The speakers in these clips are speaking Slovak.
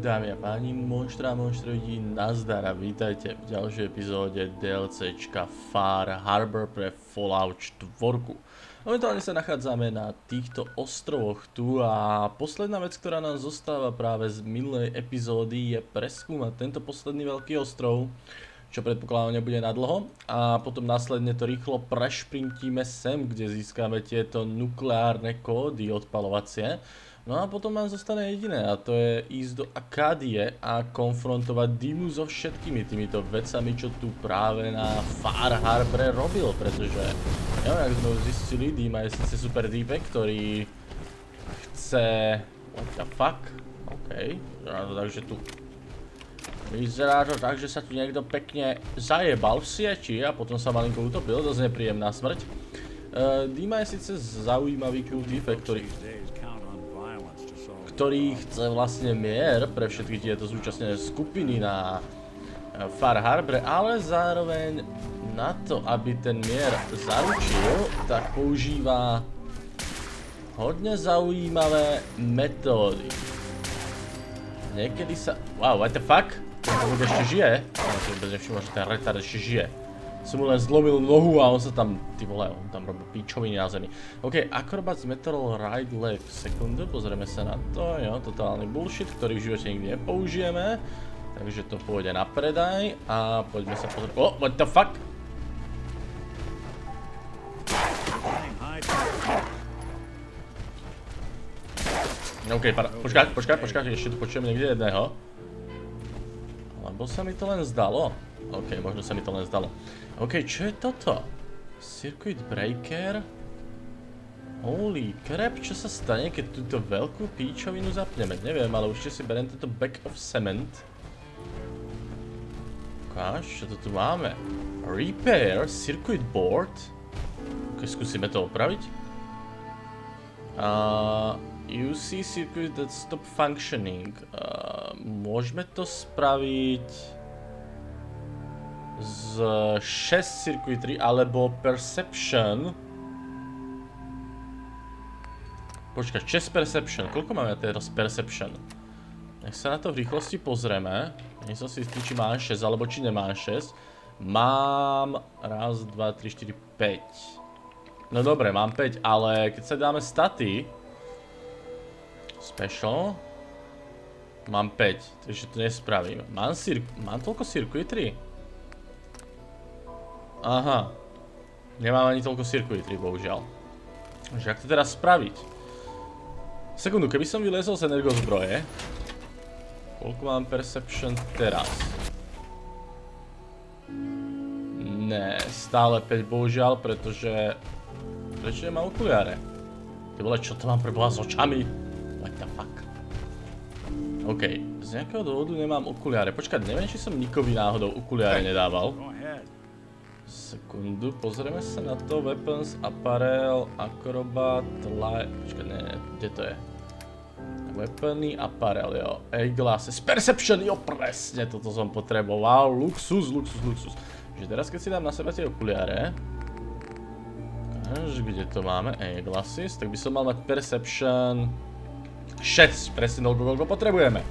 Dámy a páni, monštra ľudí, nazdar a vítajte v ďalšej epizóde DLCčka Far Harbor pre Fallout 4. Momentálne sa nachádzame na týchto ostrovoch tu a posledná vec, ktorá nám zostáva práve z minulej epizódy, je preskúmať tento posledný veľký ostrov, čo predpokladám nebude nadlho, a potom následne to rýchlo prešprintíme sem, kde získame tieto nukleárne kódy odpalovacie. No a potom nám zostane jediné, a to je ísť do Akádie a konfrontovať Dymu so všetkými týmito vecami, čo tu práve na Far Harbore robil, pretože neviem, jak sme už zistili, Dyma je síce super týpek, ktorý chce... What the fuck? OK, takže tu... Vyzerá to tak, že sa tu niekto pekne zajebal v sieti a potom sa malinko utopil, dosť nepríjemná smrť. Dyma je síce zaujímavý cool týpek, ktorý chce vlastne mier pre všetky tieto zúčastnené skupiny na Far Harbore, ale zároveň na to, aby ten mier zaručil, tak používa hodne zaujímavé metódy. Niekedy sa... Wow, what the fuck? Ten ľud ešte žije? Ja si vôbec nevšimol, že ten retard ešte žije. Som mu len zlomil nohu a on sa tam, ty vole, on tam robí píčoviny na zemi. OK, Acrobats Metal Right Leg. Sekundu, pozrieme sa na to. Jo, totálny bullshit, ktorý v živote nikdy nepoužijeme. Takže to pôjde na predaj a poďme sa pozrieť. Oh, what the fuck? OK, počkaj, ešte tu počujem niekde jedného. Alebo sa mi to len zdalo? OK, možno sa mi to len zdalo. OK, čo je toto? Circuit breaker? Holy crap, čo sa stane, keď túto veľkú píčovinu zapneme? Neviem, ale určite si beriem tento bag of cement. Ukáž, čo to tu máme? Repair circuit board? OK, skúsime to opraviť. UC circuit that stop functioning. Môžeme to spraviť z 6 circuitry alebo perception. Počkaj, 6 perception. Koľko máme teraz perception? Nech sa na to v rýchlosti pozrieme. Nie som si istý, či mám 6 alebo či nemám 6. Mám 1, 2, 3, 4, 5. No dobre, mám 5, ale keď sa dáme staty special, mám 5, takže to nespravím. Mám toľko circuitry? Aha. Nemám ani toľko circuitry, bohužiaľ. Takže jak to teraz spraviť? Sekundu, keby som vylezol z energozbroje. Koľko mám perception teraz? Ne, stále 5, bohužiaľ, pretože... Prečo nemám okuliare? Ty vole, čo to mám pre boha s očami? What the fuck? OK, z nejakého dôvodu nemám okuliare. Počkať, neviem, či som nikovi náhodou okuliare nedával. Sekundu, pozrieme sa na to. Weapons, apparel, acrobat, light... Počkaj, ne, kde to je? Weapony, apparel, jo. Eyeglasses, perception, jo, presne, toto som potreboval. Luxus. Takže teraz, keď si dám na seba tie okuliare... Kde to máme? Eyeglasses, tak by som mal mať perception... 6, presne toľko, koľko potrebujeme.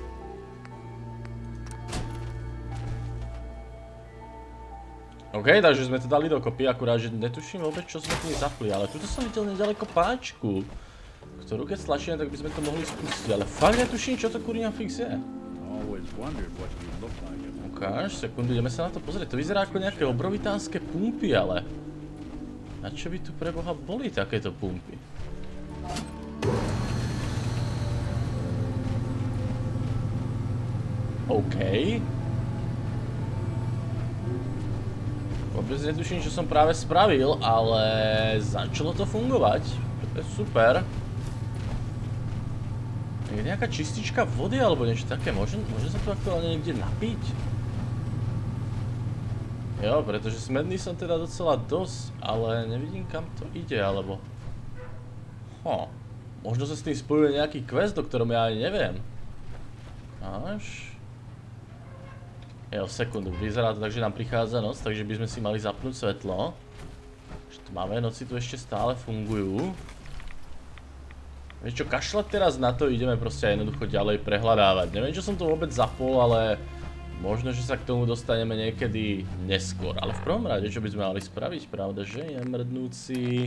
OK, takže sme to dali dokopy, akurát, že netuším vôbec, čo sme tým zapli, ale tuto som videl nedaleko páčku, ktorú keď stlačíme, tak by sme to mohli spustiť, ale fakt netuším, čo to kurňa fix je. Ukáž, sekundu, ideme sa na to pozrieť, to vyzerá ako nejaké obrovitánske pumpy, ale... Na čo by tu pre boha boli takéto pumpy? OK. Vôbec netuším, čo som práve spravil, ale začalo to fungovať. To je super. Je nejaká čistička vody alebo niečo také? Môžem sa tu aktuálne niekde napiť? Jo, pretože smedný som teda docela dosť, ale nevidím, kam to ide, alebo... Možno sa s tým spojuje nejaký quest, o ktorom ja ani neviem. Až... Jo, sekundu, vyzerá to tak, že nám prichádza noc, takže by sme si mali zapnúť svetlo. Tu máme, noci tu ešte stále fungujú. Vieš čo, kašľať teraz na to, ideme proste jednoducho ďalej prehľadávať. Neviem, čo som to vôbec zapol, ale možno, že sa k tomu dostaneme niekedy neskôr. Ale v prvom rade, čo by sme mali spraviť, pravda, že je mrdnúci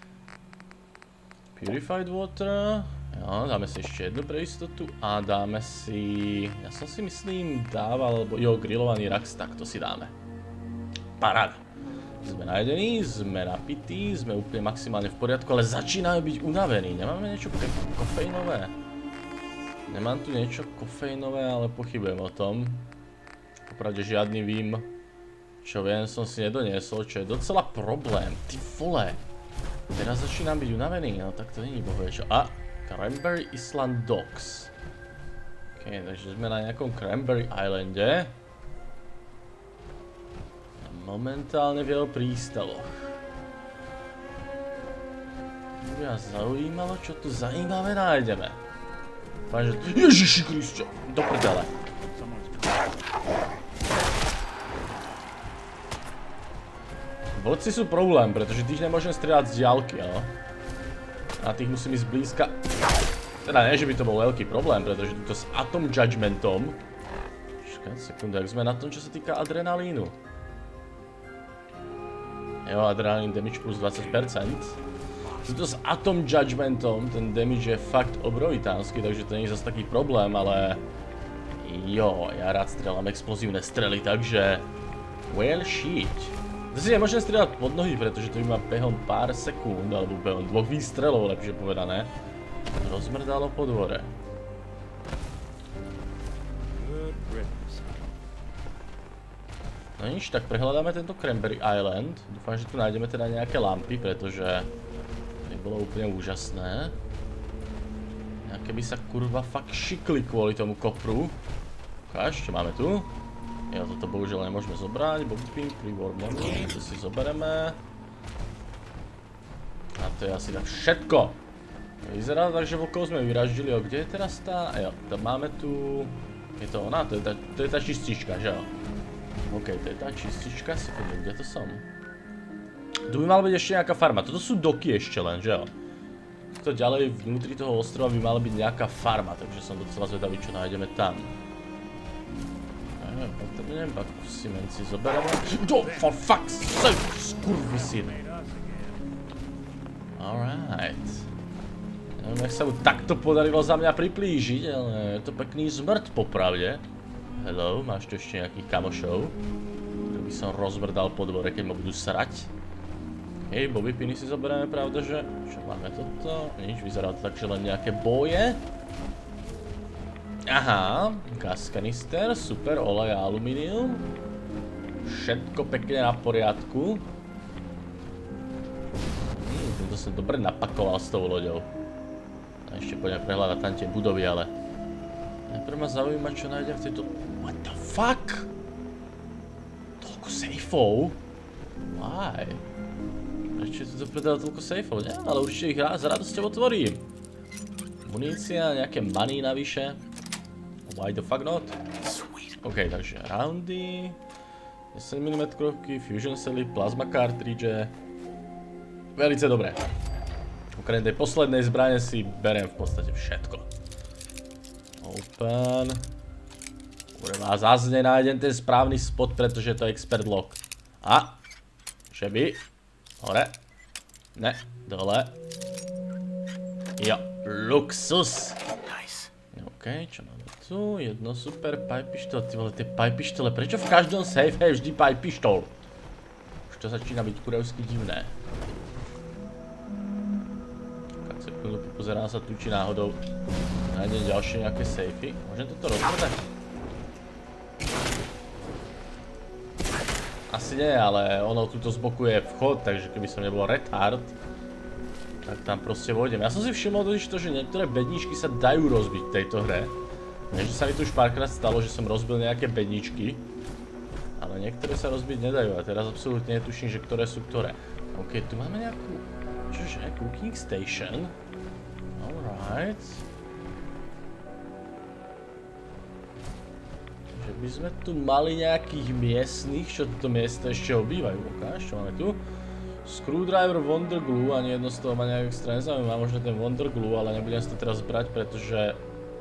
Purified Water. Jo, dáme si ešte jednu pre istotu a dáme si, ja som si myslím dával, jo, grillovaný Rax, tak to si dáme. Paráda. Sme najedení, sme napití, sme úplne maximálne v poriadku, ale začínajú byť unavení. Nemáme niečo kofeínové? Nemám tu niečo kofeínové, ale pochybujem o tom. Popravde žiadny vím. Čo viem, som si nedoniesol, čo je docela problém. Ty vole. Teraz začínam byť unavený, no tak to není bohuje čo. A, Cranberry Island Docks. Ok, takže sme na nejakom Cranberry Islande. Momentálne v jeho prístavoch. Mňa zaujímalo, čo tu zaujímavé nájdeme. Fajn, že... Ježiši Kriste, do prdele. Vlci sú problém, pretože tých nemôžem strieľať z diaľky, no. A tých musím ísť blízka. Teda nie, že by to bol veľký problém, pretože to s Atom Judgmentom... Počkaj, sekundu, jak sme na tom, čo sa týka adrenalínu. Jo, adrenalín damage plus 20%. Tuto s Atom Judgmentom, ten damage je fakt obrovitánsky, takže to nie je zase taký problém, ale... Jo, ja rád strieľam explozívne strely, takže... Well shit. To si nemôžem strieľať pod nohy, pretože to by ma behom pár sekúnd, alebo behom 2 výstrelov, lepšie povedané, rozmrdalo po dvore. No nič, tak prehľadáme tento Cranberry Island. Dúfam, že tu nájdeme teda nejaké lampy, pretože to nebolo úplne úžasné. Nejaké by sa kurva fakt šikli kvôli tomu kopru. Ukáž, čo máme tu? Jo, toto bohužiaľ nemôžeme zobrať. Bobping, Reward Memory, to si zobereme. A to je asi tak všetko. Vyzerá tak, že vlkov sme vyraždili. O, kde je teraz tá? Jo, máme tu... Je to ona? To je tá čistička, že jo? OK, to je tá čistička, sekundu, kde to som? Tu by mala byť ešte nejaká farma, toto sú doky ešte len, že jo? To ďalej vnútri toho ostrova by mala byť nejaká farma, takže som docela zvedavý, čo nájdeme tam. Neviem, baku cement si zobereme. Oh, for fuck's sake, skurvisyn. Alright. Neviem, jak sa mu takto podarilo za mňa priplížiť, ale je to pekný zmrt popravde. Hello, máš tu ešte nejakých kamošov, ktorý by som rozmrdal po dvore, keď ma budú srať. Hej, Bobby Piny si zoberieme, pravda, že... Čo máme toto? Nič, vyzerá to tak, že len nejaké boje. Aha, gas kanister, super, olej a alumínium. Všetko pekne na poriadku. Tento som dobre napakoval s tou loďou. A ešte poďme prehľadať tam tie budovy, ale... Najprv ma zaujíma, čo nájdem v tejto... What the fuck? Toľko sejfov? Why? Prečo je tu predal toľko sejfov? Neviem, ale určite ich s radosťou otvorím. Munícia, nejaké money navyše. Why the fuck not? OK, takže roundy. 10mm krovky, fusion cely, plasma cartridge. Velice dobré. Okrem tej poslednej zbrane si beriem v podstate všetko. Open. Ureba, zase nenájdem ten správny spot, pretože to je expert lock. A. Že by. Hore. Ne. Dole. Jo. Luxus. OK, čo máme tu? Jedno super pipe pištol. Ty vole, tie pipe pištole. Prečo v každom safe je vždy pipe pištol? Už to začína byť kurevsky divné. Tak sekundu, popozerám sa tu, či náhodou nájdem ďalšie nejaké safey. Môžem toto rozmrdať? Asi nie, ale ono tuto z boku je vchod, takže keby som nebol retard, tak tam proste vojdem. Ja som si všimol totiž to, že niektoré bedničky sa dajú rozbiť v tejto hre. Nie, že sa mi tu už párkrát stalo, že som rozbil nejaké bedničky, ale niektoré sa rozbiť nedajú a teraz absolútne netuším, že ktoré sú ktoré. OK, tu máme nejakú... Čože? Cooking station. Alright. Že by sme tu mali nejakých miestnych, čo toto miesto ešte obývajú. Ukáž, čo máme tu? Screwdriver Wonder Glue, ani jedno z toho ma nejak extra nezaujíma, možno ten Wonder Glue, ale nebudem si to teraz brať, pretože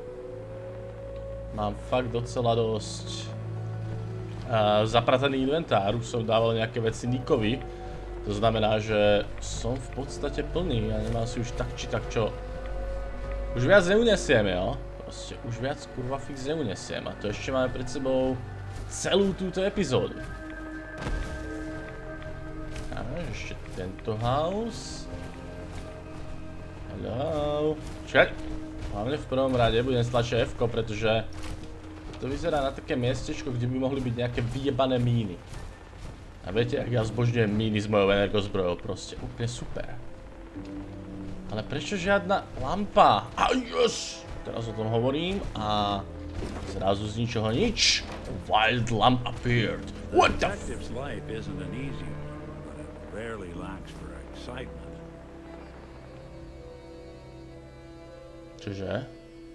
mám fakt docela dosť zaprataný inventár, už som dával nejaké veci Nikovi, to znamená, že som v podstate plný a nemám si už tak či tak čo. Už viac neunesiem, jo? Proste už viac kurva fix neunesiem a to ešte máme pred sebou celú túto epizódu. A ešte tento house. Hello. Čakaj. Hlavne v prvom rade budem stlačiť F-ko, pretože to vyzerá na také miestečko, kde by mohli byť nejaké vyjebané míny. A viete, ak ja zbožňujem míny s mojou energozbrojou, proste úplne super. Ale prečo žiadna lampa? A yes! Teraz o tom hovorím a zrazu z ničoho nič. Wild lamp appeared. What the f... Detective's life isn't an easy one, but it rarely lacks for excitement. Čože?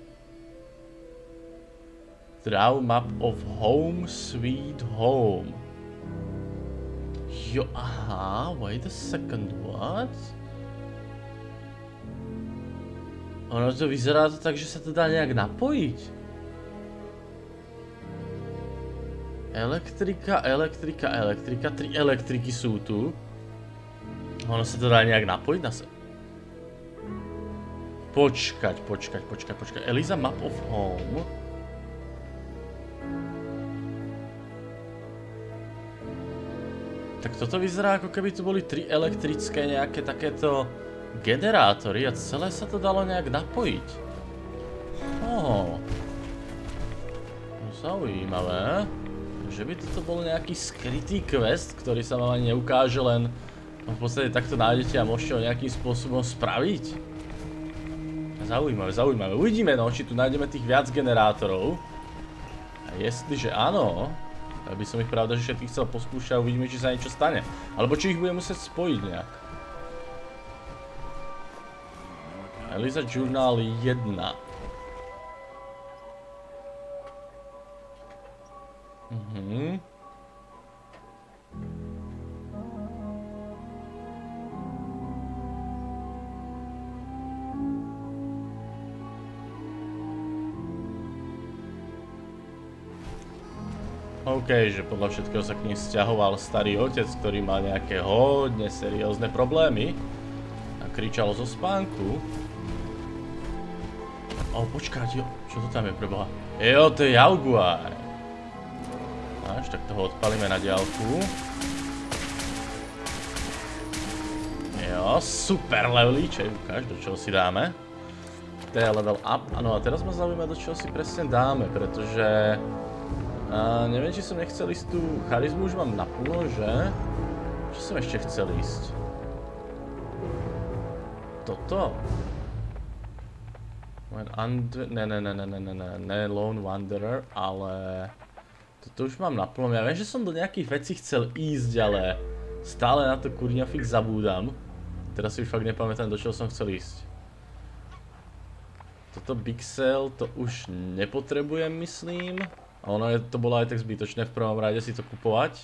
Draw map of home sweet home. Jo, aha, wait a second, what? Ono to vyzerá to tak, že sa to dá nejak napojiť. Elektrika, elektrika, elektrika, 3 elektriky sú tu. Ono sa to dá nejak napojiť na seba. Počkať. Eliza map of home. Tak toto vyzerá, ako keby tu boli 3 elektrické nejaké takéto generátory a celé sa to dalo nejak napojiť. Zaujímavé. Že by toto bol nejaký skrytý quest, ktorý sa vám ani neukáže, len v podstate takto nájdete a môžete ho nejakým spôsobom spraviť. Zaujímavé. Uvidíme, no, či tu nájdeme tých viac generátorov. A jestliže áno, tak by som ich pravda, že všetkých chcel poskúšať a uvidíme, či sa niečo stane. Alebo či ich budem musieť spojiť nejak. Eliza Journal 1. OK, že podľa všetkého sa k ním sťahoval starý otec, ktorý mal nejaké hodne seriózne problémy a kričal zo spánku. Počkať, jo, čo to tam je preboha? Jo, to je Jaguar. Až, tak toho odpalíme na diaľku. Jo, super levelíček, ukáž, do čoho si dáme. To je level up, ano a teraz ma zaujíma, do čoho si presne dáme, pretože... neviem, či som nechcel ísť tú charizmu, už mám naplno, že? Čo som ešte chcel ísť? Toto? Ne, Lone Wanderer, ale... Toto už mám naplno. Ja viem, že som do nejakých vecí chcel ísť, ale... Stále na to kurňa fix zabúdam. Teraz si už fakt nepamätám, do čoho som chcel ísť. Toto Bixel, to už nepotrebujem, myslím. A ono to bolo aj tak zbytočné v prvom rade si to kupovať.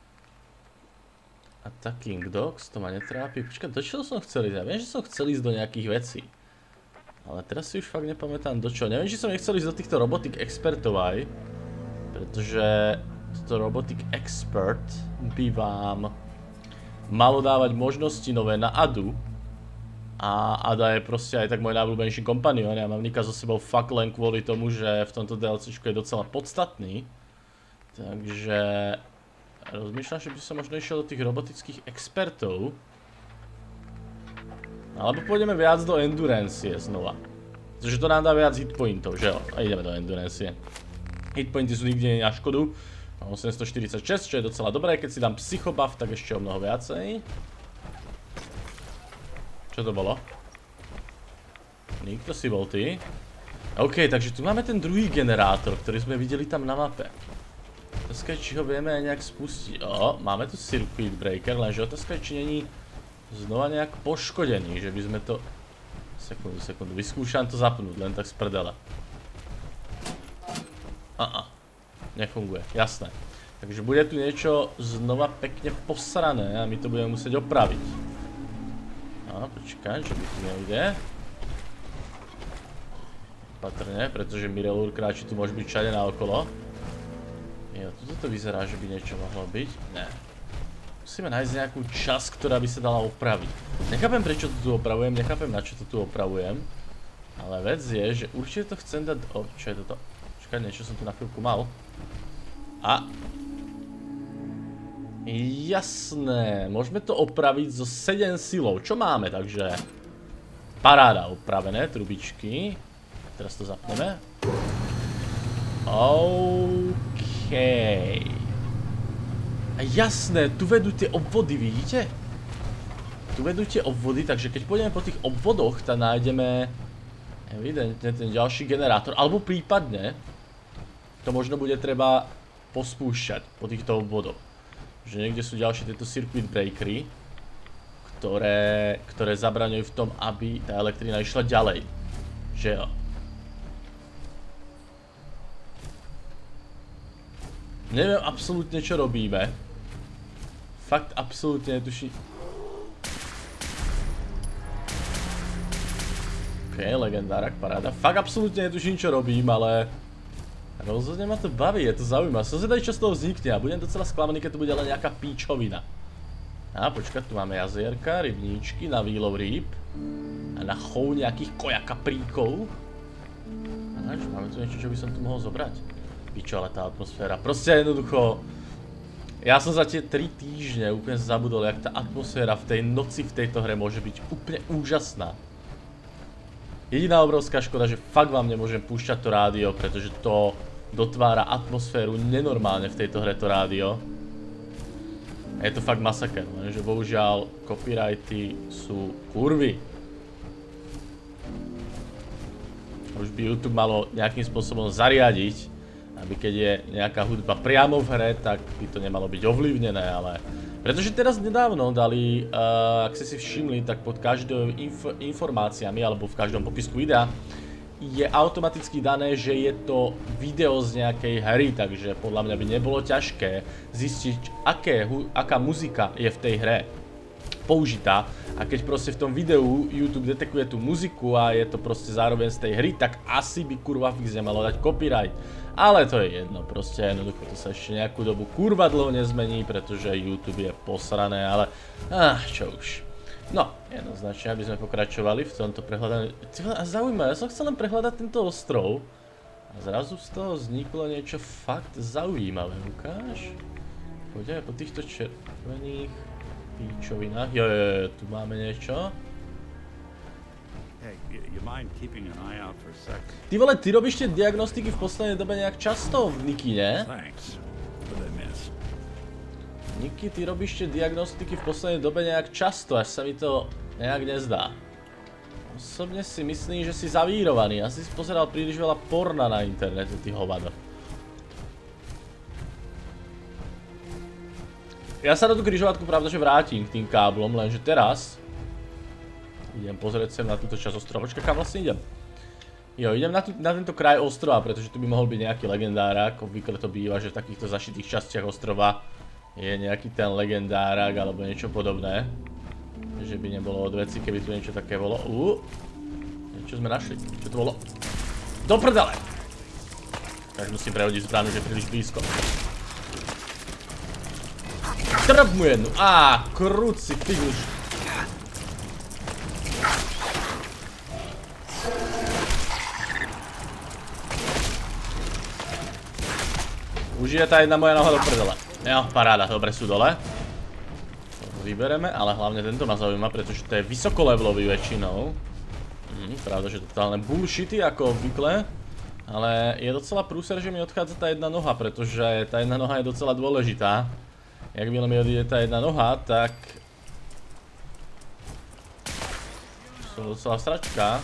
Attacking Dogs, to ma netrápi. Počkaj, do čoho som chcel ísť? Ja viem, že som chcel ísť do nejakých vecí. Ale teraz si už fakt nepamätám do čoho. Neviem, či som nechcel ísť do týchto Robotic Expertov aj. Pretože toto Robotic Expert by vám malo dávať možnosti nové na Adu. A Ada je proste aj tak môj najobľúbenejší kompanión. Ja mám Nika so sebou fakt len kvôli tomu, že v tomto DLCčku je docela podstatný. Takže... rozmýšľam, že by som možno išiel do tých robotických expertov. Alebo pôjdeme viac do Endurancie znova. Pretože to nám dá viac hitpointov, že jo? A ideme do Endurancie. Hitpointy sú nikde na škodu. Mám 846, čo je docela dobré. Keď si dám psychobuff, tak ešte o mnoho viacej. Čo to bolo? Nikto si bol ty. OK, takže tu máme ten druhý generátor, ktorý sme videli tam na mape. Otázka je, či ho vieme aj nejak spustiť. Máme tu Circuit Breaker, lenže otázka je, či není znova nejak poškodený, že by sme to... Sekundu, vyskúšam to zapnúť, len tak z prdele. Nefunguje, jasné. Takže bude tu niečo znova pekne posrané a my to budeme musieť opraviť. No, počkaj, čo by tu nejde. Patrne, pretože Mirelur kráči tu môže byť všade naokolo. Jo, tuto to vyzerá, že by niečo mohlo byť. Ne. Musíme nájsť nejakú časť, ktorá by sa dala opraviť. Nechápem, prečo to tu opravujem, nechápem, na čo to tu opravujem. Ale vec je, že určite to chcem dať... O, čo je toto? Počkaj, niečo som tu na chvíľku mal. A... Jasné, môžeme to opraviť zo 7 silou, čo máme, takže... Paráda, opravené, trubičky. Teraz to zapneme. OK. A jasné, tu vedú tie obvody, vidíte? Tu vedú tie obvody, takže keď pôjdeme po tých obvodoch, tam nájdeme... Evidentne ten ďalší generátor, alebo prípadne... To možno bude treba pospúšťať po týchto obvodoch. Že niekde sú ďalšie tieto circuit breakery, ktoré zabraňujú v tom, aby tá elektrina išla ďalej. Že jo. Neviem absolútne, čo robíme. Fakt absolútne netuším. OK, legendárak, paráda. Fakt absolútne netuším, čo robím, ale... Rozhodne ma to baví, je to zaujímavé. Som zvedavý, čo z toho vznikne a budem docela sklamaný, keď to bude len nejaká píčovina. A počkať, tu máme jazierka, rybníčky na výlov rýb. A na chov nejakých kojakapríkov. A čo, máme tu niečo, čo by som tu mohol zobrať? Pičo, ale tá atmosféra. Proste jednoducho... Ja som za tie 3 týždne úplne zabudol, jak tá atmosféra v tej noci v tejto hre môže byť úplne úžasná. Jediná obrovská škoda, že fakt vám nemôžem púšťať to rádio, pretože to dotvára atmosféru nenormálne v tejto hre to rádio. A je to fakt masaker, lenže bohužiaľ copyrighty sú kurvy. Už by YouTube malo nejakým spôsobom zariadiť, aby keď je nejaká hudba priamo v hre, tak by to nemalo byť ovlivnené, ale... Pretože teraz nedávno dali, ak ste si všimli, tak pod každou informáciami alebo v každom popisku videa je automaticky dané, že je to video z nejakej hry, takže podľa mňa by nebolo ťažké zistiť, aká muzika je v tej hre použitá. A keď proste v tom videu YouTube detekuje tú muziku a je to proste zároveň z tej hry, tak asi by kurva fix nemalo dať copyright. Ale to je jedno, proste jednoducho to sa ešte nejakú dobu kurva dlho nezmení, pretože YouTube je posrané, ale čo už. No, jednoznačne, aby sme pokračovali v tomto prehľadaní. Zaujímavé, ja som chcel len prehľadať tento ostrov a zrazu z toho vzniklo niečo fakt zaujímavé, ukáž? Poďme po týchto červených píčovinách, jo, tu máme niečo. Ty vole, ty robíš tie diagnostiky v poslednej dobe nejak často v Niky, ne? Niky, ty robíš tie diagnostiky v poslednej dobe nejak často, až sa mi to nejak nezdá. Osobne si myslím, že si zavírovaný, asi si pozeral príliš veľa porna na internete, ty hovado. Ja sa na tú križovatku pravda, že vrátim k tým káblom, lenže teraz idem pozrieť sem na túto časť ostrova. Počkaj, kam vlastne idem? Jo, idem na tento kraj ostrova, pretože tu by mohol byť nejaký legendárak. Obvykle to býva, že v takýchto zašitých častiach ostrova je nejaký ten legendárak alebo niečo podobné. Že by nebolo od veci, keby tu niečo také bolo. Niečo sme našli. Čo to bolo? Do prdele! Tak musím prehodiť zbranu, že je príliš blízko. Trb mu jednu. Kruci, figuš. Už je tá jedna moja noha do prdele. Jo, paráda, dobre sú dole. To vybereme, ale hlavne tento ma zaujíma, pretože to je vysokolevlový väčšinou. Pravda, že totálne bullshity ako obvykle. Ale je docela prúser, že mi odchádza tá jedna noha, pretože tá jedna noha je docela dôležitá. Jakmile mi odíde tá jedna noha, tak... Som docela v sračkách.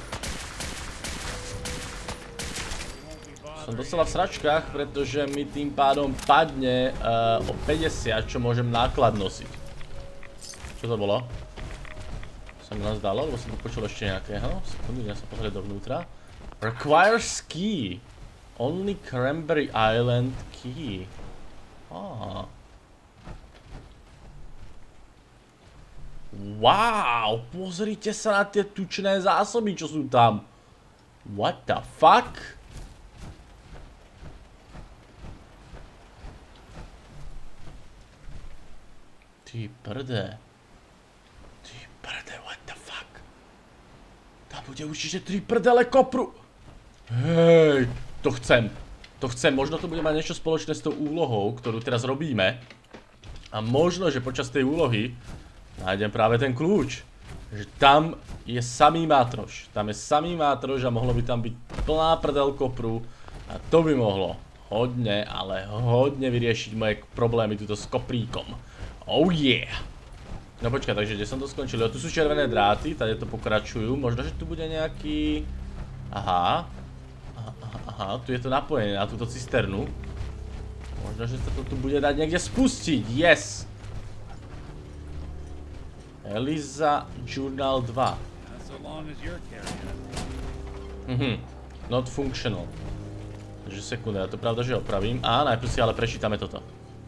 Som docela v sračkách, pretože mi tým pádom padne o 50, čo môžem náklad nosiť. Čo to bolo? Sa mi len zdalo, lebo som tu počul ešte nejakého. Sekundu, idem sa pozrieť dovnútra. Requires key. Only Cranberry Island key. Á. Wow, pozrite sa na tie tučné zásoby, čo sú tam. What the fuck? Ty prde, what the fuck? Tam bude určite 3 prdele kopru. Hej, to chcem. Možno to bude mať niečo spoločné s tou úlohou, ktorú teraz robíme. A možno, že počas tej úlohy nájdem práve ten kľúč. Že tam je samý mátroš. A mohlo by tam byť plná prdel kopru. A to by mohlo hodne, ale hodne vyriešiť moje problémy tuto s kopríkom. Oh yeah! No počkaj, takže kde som to skončil? Tu sú červené dráty, tady to pokračujú. Možno, že tu bude nejaký... Aha, tu je to napojené na túto cisternu. Možno, že sa to tu bude dať niekde spustiť. Yes! Eliza Journal 2. Not functional. Takže sekunda, to pravda, že opravím. A najprv si ale prečítame toto.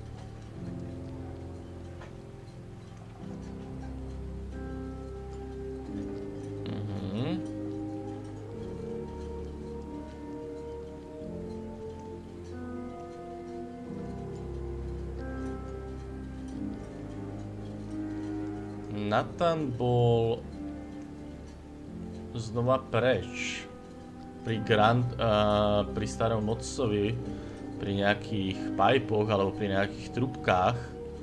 Nathan bol znova preč pri starom otcovi, pri nejakých pajpoch alebo pri nejakých trubkách.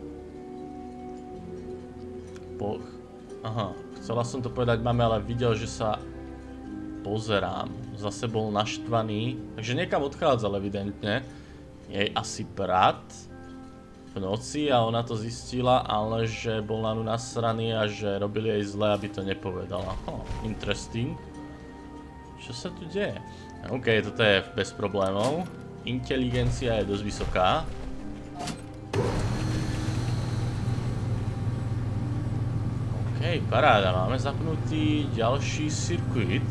Aha, chcela som to povedať mame, ale videl, že sa pozerám. Zase bol naštvaný, takže niekam odchádzal evidentne. Jej asi brat v noci a ona to zistila, ale že bol na ňu nasraný a že robili jej zle, aby to nepovedala. Interesting. Čo sa tu deje? OK, toto je bez problémov. Inteligencia je dosť vysoká. OK, paráda, máme zapnutý ďalší circuit.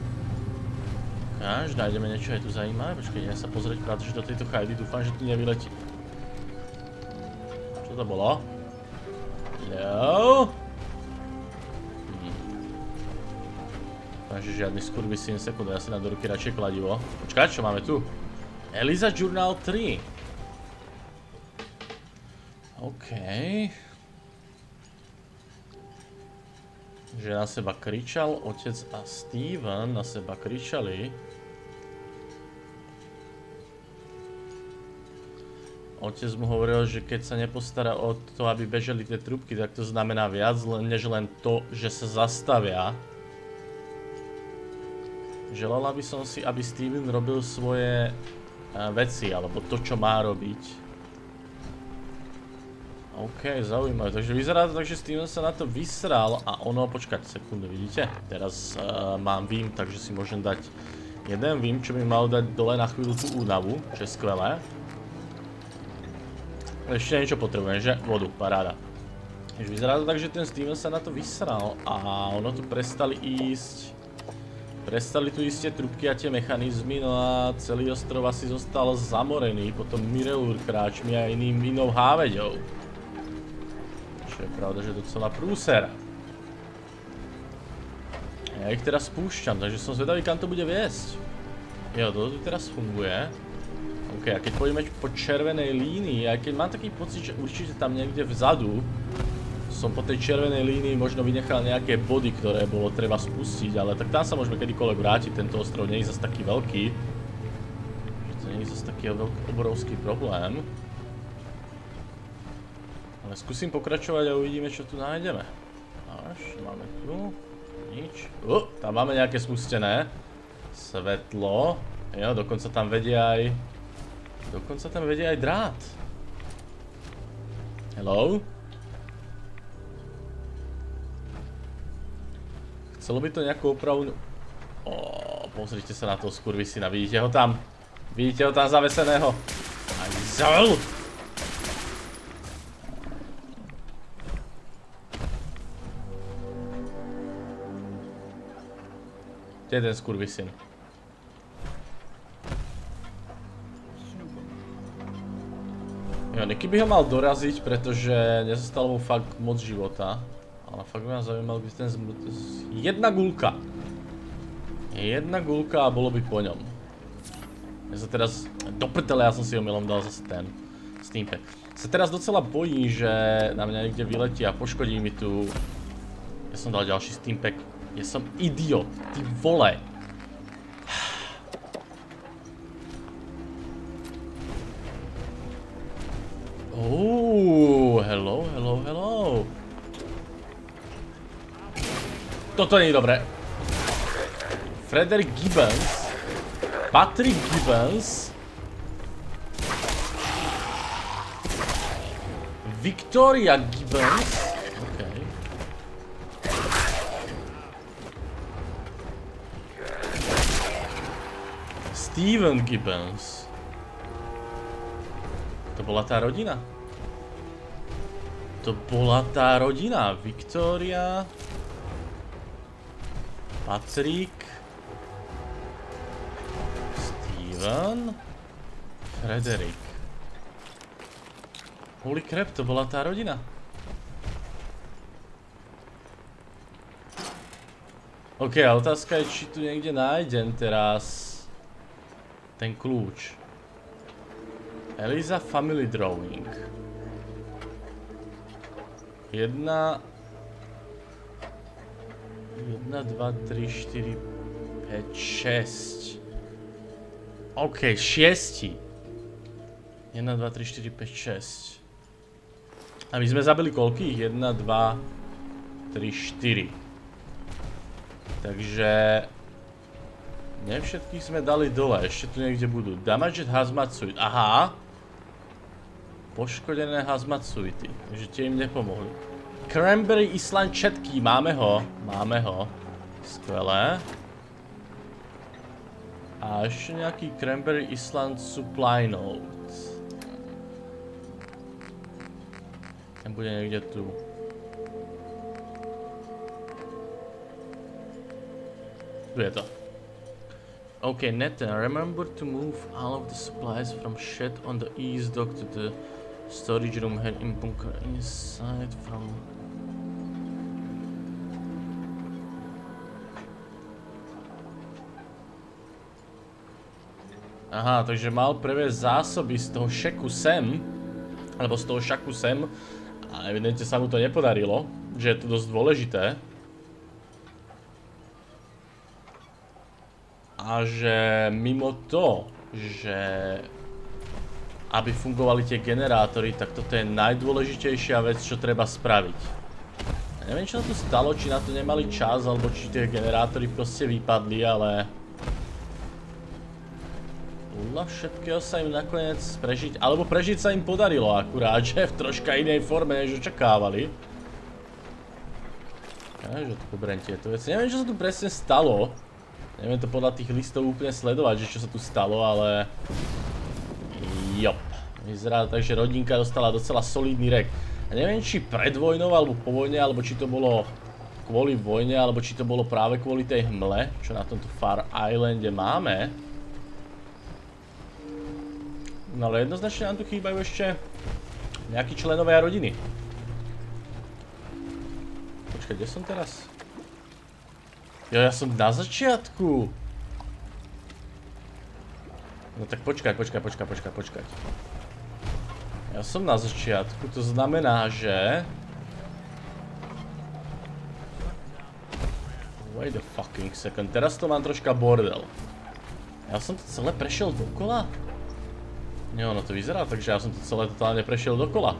Až nájdeme niečo aj tu zaujímavé. Počkaj, idem sa pozrieť, pretože do tejto chajdy dúfam, že tu nevyletí. Čo to bolo? Jo. Dúfam, že žiadny skurvisín. Sekundu, ja si na do ruky radšej kladivo. Počkaj, čo máme tu? Eliza Journal 3. OK. Že na seba kričal, otec a Steven na seba kričali. Otec mu hovoril, že keď sa nepostará o to, aby bežali tie trúbky, tak to znamená viac, než len to, že sa zastavia. Želala by som si, aby Steven robil svoje veci, alebo to, čo má robiť. OK, zaujímavé. Takže vyzerá to tak, že Steven sa na to vysral a ono, počkať sekundu, vidíte? Teraz mám vím, takže si môžem dať jeden vím, čo by mal dať dole na chvíľu tú únavu, čo je skvelé. Ešte niečo potrebujem, že? Vodu, paráda. Takže vyzerá to tak, že ten Steven sa na to vysral a ono tu prestali tu ísť tie trubky a tie mechanizmy, no a celý ostrov asi zostal zamorený potom Mirelur kráčmi a inou háveďou. Čo je pravda, že docela prúser. Ja ich teraz spúšťam, takže som zvedavý, kam to bude viesť. Jo, to tu teraz funguje. OK, a keď pôjdeme po červenej línii, aj keď mám taký pocit, že určite tam niekde vzadu som po tej červenej línii možno vynechal nejaké body, ktoré bolo treba spustiť, ale tak tam sa môžeme kedykoľvek vrátiť, tento ostrov nie je zase taký veľký. To nie je zase taký obrovský problém. Ale skúsim pokračovať a uvidíme, čo tu nájdeme. Až, máme tu nič. Tam máme nejaké spustené svetlo. Jo, dokonca tam vedia aj drát. Hello? Chcelo by to nejakú opravu... Pozrite sa na toho skurvisina, vidíte ho tam? Vidíte ho tam zaveseného? Aj zavel! Kde je ten skurvisin? Jo, Niky by ho mal doraziť, pretože nezostalo mu fakt moc života. Ale fakt by ma zaujímal, kde ten jedna guľka. Jedna guľka a bolo by po ňom. Ja sa teraz... Do prdele, ja som si omylom dal zase ten Steampack. Sa teraz docela bojím, že na mňa niekde vyletí a poškodí mi tu... Ja som dal ďalší Steampack. Ja som idiot, ty vole. Hello, hello, hello. Toto nie je dobré. Frederick Gibbons. Patrick Gibbons. Victoria Gibbons. Okay. Steven Gibbons. To bola tá rodina? To bola tá rodina. Victoria. Patrick. Steven. Frederick. Holy crap, to bola tá rodina. OK, a otázka je, či tu niekde nájdem teraz ten kľúč. Eliza Family Drawing. 1, 2, 3, 4, 5, 6. OK, 6. 1, 2, 3, 4, 5, 6. A my sme zabili koľkých? 1, 2, 3, 4. Takže... Ne všetkých sme dali dole, ešte tu niekde budú. Damaged hazmat suit, aha. Poškodené hazmat suity, takže tie im nepomohli. Cranberry Island Chatky, máme ho. Máme ho. Skvelé. A ešte nejaký Cranberry Island Supply Note. Ten bude niekde tu. Tu je to. Okay, Nathan, remember to move all of the supplies from shed on the east dock to the storage room head in bunker inside from... Aha, takže mal previesť zásoby z toho šeku sem, alebo z toho šaku sem, a evidentne sa mu to nepodarilo, že je to dosť dôležité. A že mimo to, že aby fungovali tie generátory, tak toto je najdôležitejšia vec, čo treba spraviť. Ja neviem, čo sa tu stalo, či na to nemali čas, alebo či tie generátory proste vypadli, ale... Podľa všetkého sa im nakoniec prežiť, alebo prežiť sa im podarilo akurát, že v troška inej forme, než očakávali. Ja, že to poberiem tieto veci. Neviem, čo sa tu presne stalo. Neviem to podľa tých listov úplne sledovať, že čo sa tu stalo, ale... Jop. Vyzerá tak, že rodinka dostala docela solidný rek. A neviem, či pred vojnou, alebo po vojne, alebo či to bolo kvôli vojne, alebo či to bolo práve kvôli tej hmle, čo na tomto Far Islande máme. No ale jednoznačne nám tu chýbajú ešte nejakí členovia rodiny. Počkaj, kde som teraz? Jo, ja som na začiatku. No tak počkaj. Ja som na začiatku, to znamená, že... Wait a fucking second, teraz to mám troška bordel. Ja som to celé prešiel dokola? Nie, ono to vyzerá, takže ja som to celé totálne prešiel dokola.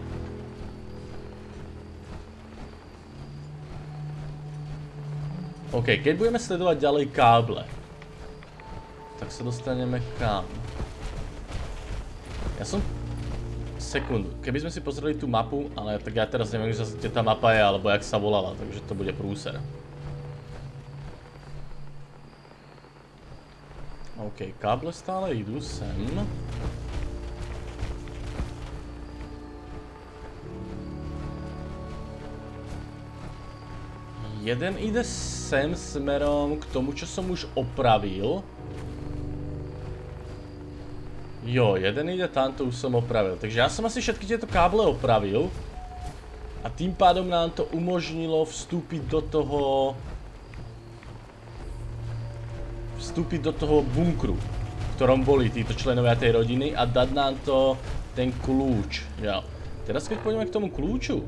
OK, keď budeme sledovať ďalej káble, tak sa dostaneme kam? Ja som... Sekundu, keby sme si pozreli tú mapu, ale tak ja teraz neviem, kde tá mapa je, alebo jak sa volala, takže to bude prúser. OK, káble stále idú sem. Jeden ide sem smerom k tomu, čo som už opravil. Jo, jeden ide tamto, už som opravil. Takže ja som asi všetky tieto káble opravil. A tým pádom nám to umožnilo vstúpiť do toho... bunkru, v ktorom boli títo členovia tej rodiny a dať nám to ten kľúč. Jo. Teraz keď pôjdeme k tomu kľúču...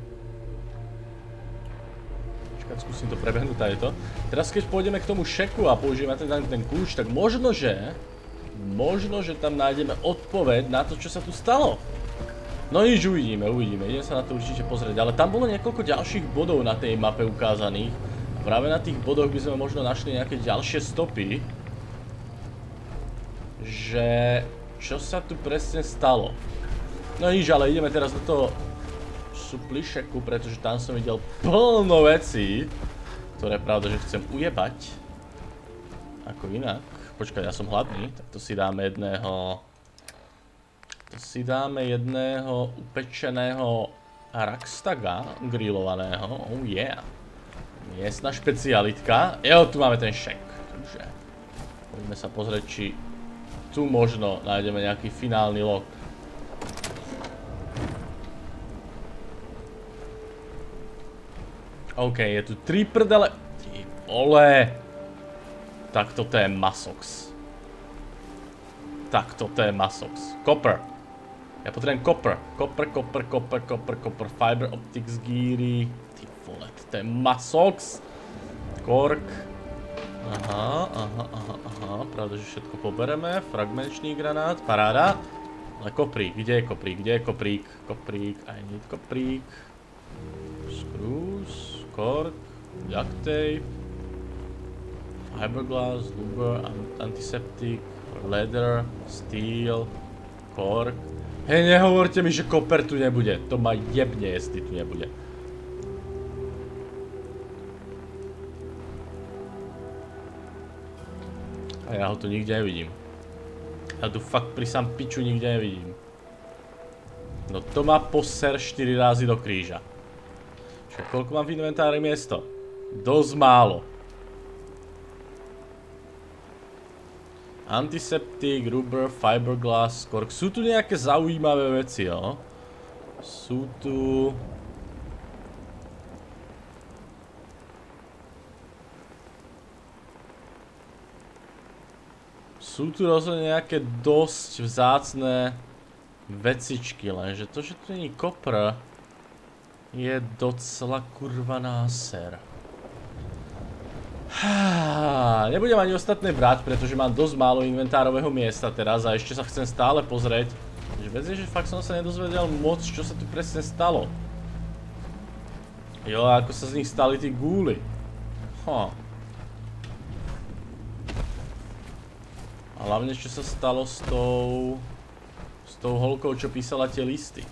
Počkať, skúsim to prebehnúť tajto. Teraz keď pôjdeme k tomu šeku a použijeme ten kľúč, tak možno, že tam nájdeme odpoveď na to, čo sa tu stalo. No nič, uvidíme. Idem sa na to určite pozrieť. Ale tam bolo niekoľko ďalších bodov na tej mape ukázaných. A práve na tých bodoch by sme možno našli nejaké ďalšie stopy. Že... čo sa tu presne stalo. No nič, ale ideme teraz do toho suplišeku, pretože tam som videl plno vecí, ktoré pravda, že chcem ujebať. Ako inak. Počkaj, ja som hladný, tak to si dáme jedného... upečeného rakstaga grillovaného. Oh yeah. Miestna špecialitka. Jo, tu máme ten šek. Takže poďme sa pozrieť, či tu možno nájdeme nejaký finálny log. OK, je tu 3 prdele. Ty vole. Tak toto je Masox. Copper. Ja potrebujem copper. Copper. Fiber optics geary. Ty vole, toto je Masox. Kork. Aha. Pravda, že všetko pobereme. Fragmenčný granát. Paráda. Ale koprík. Kde je koprík? Koprík. I need koprík. Screws. Kork. Duct tape. Fiberglass. Luber. Antiseptic. Leather. Steel. Kork. Hej, nehovorte mi, že koper tu nebude. To ma jebne, jestli tu nebude. A ja ho tu nikde nevidím. Ja tu fakt pri sám piču nikde nevidím. No to má poser 4 razy do kríža. Čiže koľko mám v inventári miesto? Dosť málo. Antiseptic, rubber, fiberglass, kork. Sú tu nejaké zaujímavé veci, jo? Sú tu rozhodne nejaké dosť vzácne vecičky, lenže to, že tu není kopr, je docela kurva náser. Nebudem ani ostatné brať, pretože mám dosť málo inventárového miesta teraz a ešte sa chcem stále pozrieť. Vec je, že fakt som sa nedozvedel moc, čo sa tu presne stalo. Jo, ako sa z nich stali tí gúly. A hlavne, čo sa stalo s tou holkou, čo písala tie listy.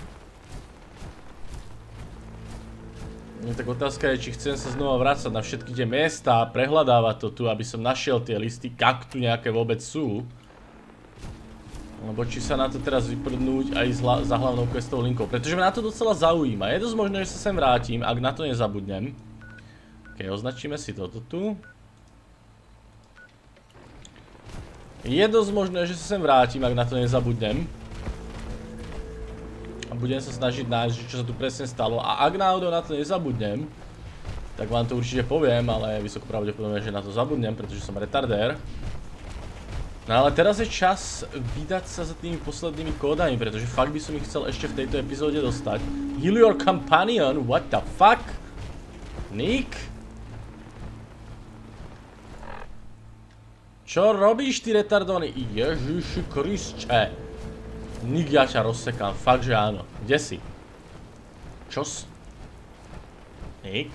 No tak otázka je, či chcem sa znova vrácať na všetky tie miesta a prehľadávať to tu, aby som našiel tie listy, ak tu nejaké vôbec sú. Lebo či sa na to teraz vyprdnúť aj za hlavnou questovou linkou, pretože ma na to docela zaujíma. Je dosť možné, že sa sem vrátim, ak na to nezabudnem. Ok, označíme si toto tu. Je dosť možné, že sa sem vrátim, ak na to nezabudnem. A budem sa snažiť nájsť, čo sa tu presne stalo. A ak náhodou na to nezabudnem, tak vám to určite poviem, ale je vysoko pravdepodobné, že na to zabudnem, pretože som retardér. No ale teraz je čas vydať sa za tými poslednými kódami, pretože fakt by som ich chcel ešte v tejto epizóde dostať. Heal your companion, what the fuck? Nick? Čo robíš, ty retardovaný? Ježiši Kriste. Nick, ja ťa rozsekám, fakt, že áno. Kde si? Čos? Nick?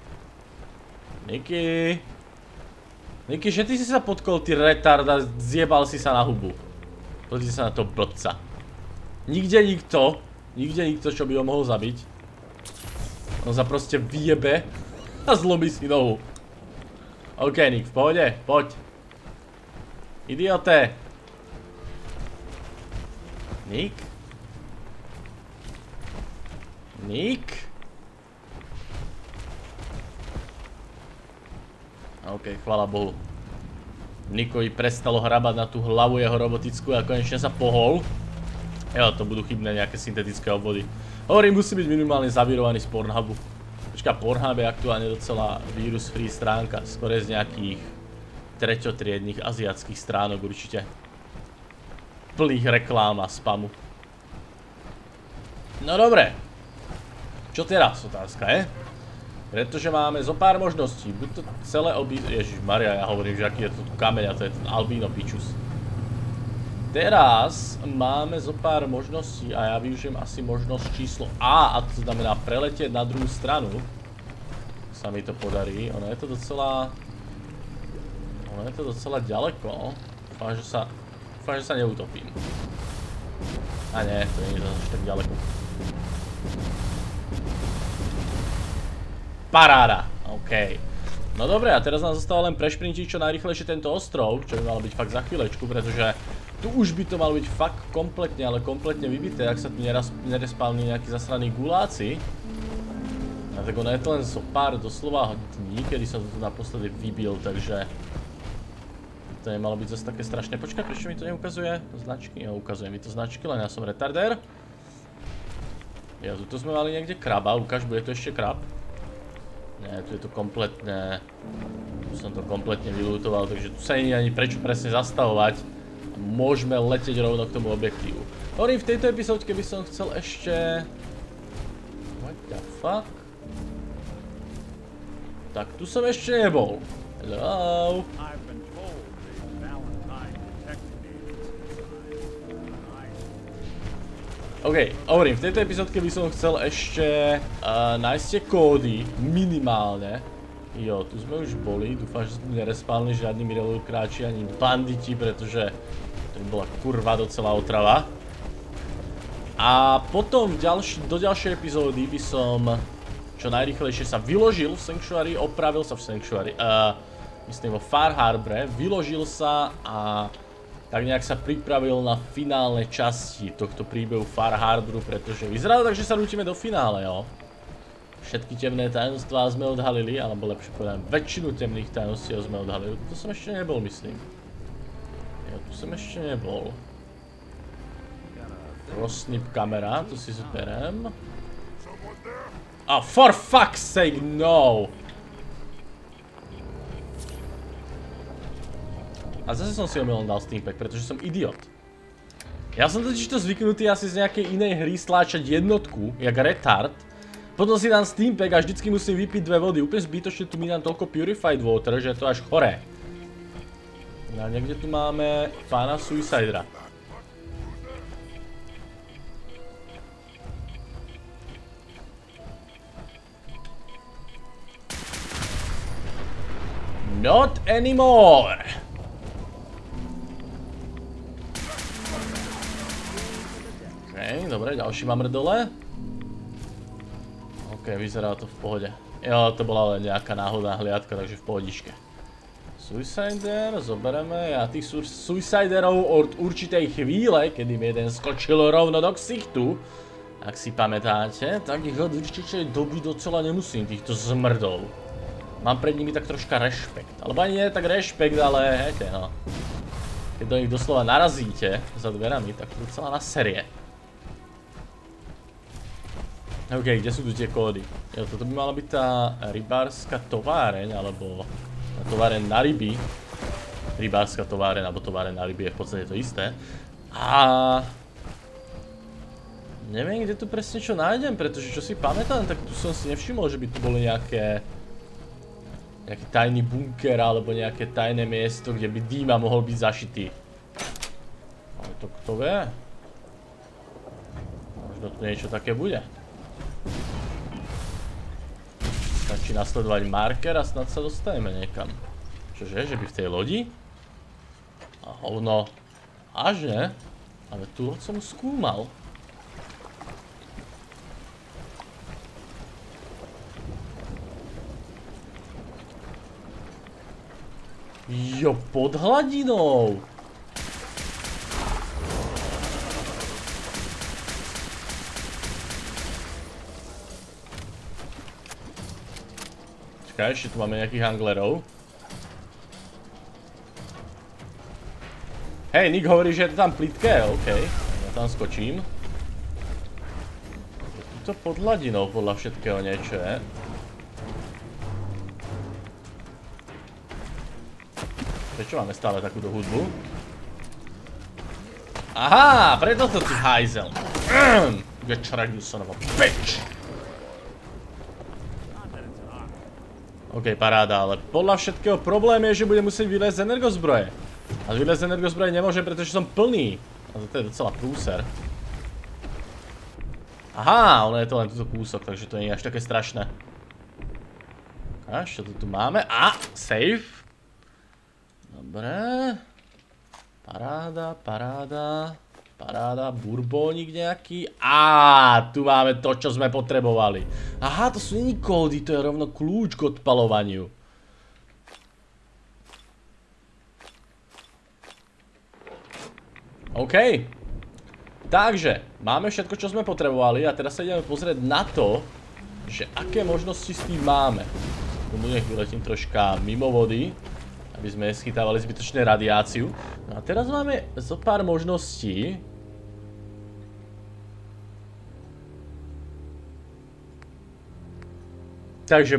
Nicky? Nicky, že ty si sa potkol, ty retard, a zjebal si sa na hubu. Pozrite sa na to blbca. Nikde nikto, čo by ho mohol zabiť. On sa proste vyjebe a zlomí si nohu. OK, Nick, v pohode, poď. Idiote. Nick? Nick? OK, chvála Bohu. Nikovi prestalo hrabať na tú hlavu jeho robotickú a konečne sa pohol. Jo, to budú chybné nejaké syntetické obvody. Hovorím, musí byť minimálne zavírovaný z Pornhubu. Počká, Pornhub je aktuálne docela vírus-free stránka. Skôr z nejakých treťotriednych aziatských stránok určite. Plných reklám a spamu. No dobre. Čo teraz, otázka je? Pretože máme zo pár možností. Buď to celé Ježišmaria, ja hovorím, že aký je to tu kameň a to je ten albino pičus. Teraz máme zo pár možností a ja využijem asi možnosť číslo A, a to znamená preletieť na druhú stranu. Sa mi to podarí, ono je to docela ďaleko. Dúfam, že sa neutopím. A nie, to nie je až tak ďaleko. Paráda, OK. No dobre, a teraz nám zostáva len prešprintiť čo najrýchlejšie tento ostrov, čo by malo byť fakt za chvíľečku, pretože tu už by to malo byť fakt kompletne, ale kompletne vybité, ak sa tu nerespawní nejakí zasraní guláci. A tak ono je to len zo pár doslova dní, kedy som to tu naposledy vybil, takže to nemalo byť zase také strašné. Počkaj, prečo mi to neukazuje značky? Jo, ukazuje mi to značky, len ja som retardér. Ja, tu sme mali niekde kraba, ukáž, bude to ešte krab? Nie, tu je to kompletne... Tu som to kompletne vylútoval, takže tu sa nie je ani prečo presne zastavovať. Môžeme letieť rovno k tomu objektívu. Hovorím, v tejto epizódke by som chcel ešte... What the fuck? Tak, tu som ešte nebol. Hello? OK, hovorím, v tejto epizódke by som chcel ešte nájsť tie kódy, minimálne. Jo, tu sme už boli, dúfam, že sme nerespálni žiadni mirelurkráči ani banditi, pretože to by bola kurva docela otrava. A potom do ďalšej epizódy by som čo najrýchlejšie sa vyložil v Sanctuary, opravil sa v Sanctuary, myslím vo Far Harbore, vyložil sa a tak nejak sa pripravil na finálne časti tohto príbehu Far Harboru, pretože vyzerá to tak, že sa rútime do finále, jo. Všetky temné tajomstvá sme odhalili, alebo lepšie povedám, väčšinu temných tajomstiev sme odhalili. Tu som ešte nebol, myslím. Jo, tu som ešte nebol. Prosnip kamera, tu si zberem. Oh, for fuck's sake, no! A zase som si omylom dal Steampack, pretože som idiot. Ja som totiž to zvyknutý asi z nejakej inej hry stláčať jednotku, jak retard. Potom si dám Steampack a vždycky musím vypiť 2 vody. Úplne zbytočne tu minám toľko Purified Water, že je to až choré. A niekde tu máme pána Suicidera. Not anymore! Dobre, ďalší mám mrdole. OK, vyzerá to v pohode. Jo, to bola len nejaká náhodná hliadka, takže v pohodičke. Suicider, zobereme. Ja tých Suiciderov od určitej chvíle, kedy mi jeden skočil rovno do ksichtu, ak si pamätáte, tak ich od určitej doby docela nemusím, týchto zmrdov. Mám pred nimi tak troška rešpekt. Alebo ani nie tak rešpekt, ale hejte, no. Keď do nich doslova narazíte za dverami, tak to docela na série. OK, kde sú tu tie kódy? Jo, toto by mala byť tá rybárska továreň, alebo továreň na ryby. Rybárska továreň, alebo továreň na ryby je v podstate to isté. A... neviem, kde tu presne čo nájdem, pretože čo si pamätám, tak tu som si nevšimol, že by tu boli nejaký tajný bunker, alebo nejaké tajné miesto, kde by Dima mohol byť zašitý. Ale to kto vie? Možno tu niečo také bude. Stačí nasledovať marker a snad sa dostaneme niekam. Čože, že by v tej lodi? A hovno. Až ne? Ale tu som skúmal. Jo, pod hladinou! Čakaj, ešte tu máme nejakých anglerov. Hej, Nick hovorí, že je to tam plitké, okej. Ja tam skočím. Je to pod hladinou podľa všetkého niečo je. Prečo máme stále takúto hudbu? Aha, preto to ty hajzel. Get shredded, you son of a bitch. OK, paráda, ale podľa všetkého problém je, že budem musieť vyliezť z energozbroje. A vyliezť z energozbroje nemôžem, pretože som plný. A to je docela prúser. Aha, ono je to len túto kúsok, takže to nie je až také strašné. A čo tu máme? A, save. Dobre. Paráda, paráda. Paráda, burbónik nejaký. Á, tu máme to, čo sme potrebovali. Aha, to sú není kódy, to je rovno kľúč k odpaľovaniu. OK. Takže, máme všetko, čo sme potrebovali a teraz sa ideme pozrieť na to, že aké možnosti s tým máme. Tomu nech vyletím troška mimo vody, aby sme neschytávali zbytočne radiáciu. No a teraz máme zo pár možností. Takže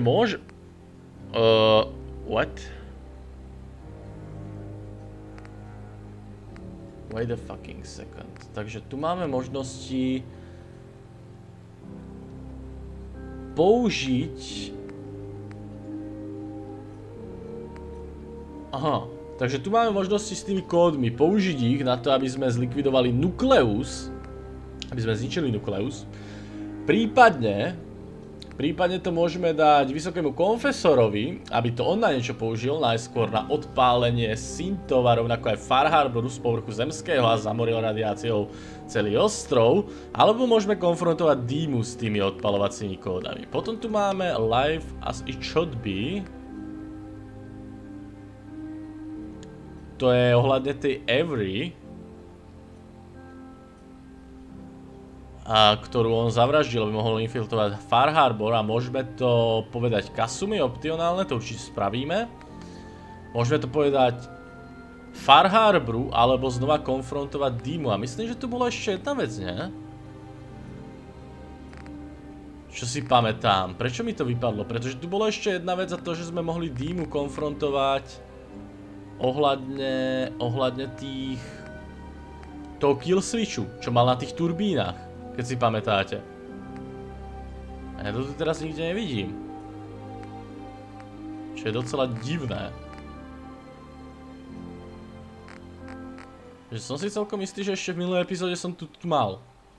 what? Wait a fucking second. Takže tu máme možnosti použiť. Aha, takže tu máme možnosti s tými kódmi použiť ich na to, aby sme zlikvidovali nukleus. Aby sme zničili nukleus. Prípadne to môžeme dať vysokému konfesorovi, aby to on na niečo použil, najskôr na odpálenie Sintova, rovnako aj Far Harboru z povrchu zemského a zamoril radiáciou celý ostrov, alebo môžeme konfrontovať Dýmu s tými odpalovacími kódami. Potom tu máme Life as it should be. To je ohľadne tej Avery, ktorú on zavraždil, aby mohol infiltrovať Far Harbor a môžeme to povedať Kasumi optionálne, to určite spravíme. Môžeme to povedať Far Harboru, alebo znova konfrontovať Dýmu a myslím, že tu bola ešte jedna vec, nie? Čo si pamätám, prečo mi to vypadlo? Pretože tu bola ešte jedna vec a to, že sme mohli Dýmu konfrontovať ohľadne toho kill switchu, čo mal na tých turbínach. Keď si pamätáte. A ja to tu teraz nikde nevidím. Čo je docela divné. Že som si celkom istý, že ešte v minulej epizóde som tu mal.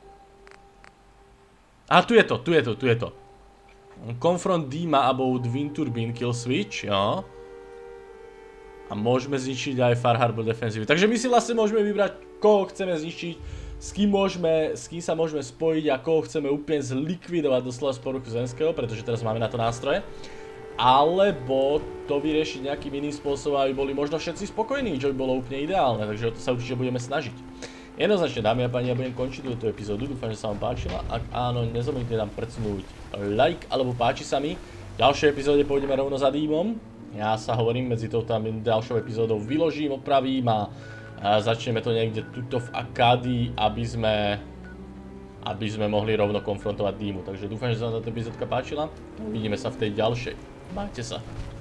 A tu je to. Confront Dýma about wind turbine kill switch, jo. A môžeme zničiť aj Far Harbor defenzívy. Takže my si vlastne môžeme vybrať, koho chceme zničiť, s kým sa môžeme spojiť a koho chceme úplne zlikvidovať doslova z povrchu zemského, pretože teraz máme na to nástroje. Alebo to vyriešiť nejakým iným spôsobom, aby boli možno všetci spokojní, čo by bolo úplne ideálne, takže o to sa určite budeme snažiť. Jednoznačne, dámy a páni, ja budem končiť túto epizódu, dúfam, že sa vám páčila. Ak áno, nezabudnite nám prcnúť like, alebo páči sa mi. V ďalšej epizóde pôjdeme rovno za Dýmom. Ja sa hovorím, medzi touto a ďalšou epizódou vyložím, opravím a začneme to niekde tuto v Akádii, aby sme mohli rovno konfrontovať Dýmu. Takže dúfam, že sa vám táto epizódka páčila. Uvidíme sa v tej ďalšej. Majte sa.